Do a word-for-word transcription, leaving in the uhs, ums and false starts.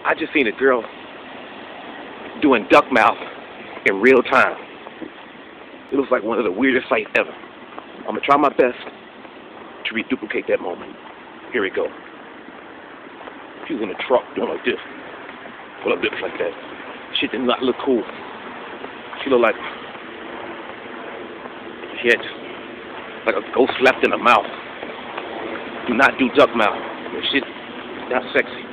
I just seen a girl doing duck mouth in real time. It was like one of the weirdest sights ever. I'm gonna try my best to reduplicate that moment. Here we go. She was in a truck doing like this. Pull up lips like that. She did not look cool. She looked like she had like a ghost left in her mouth. Do not do duck mouth. Shit, not sexy.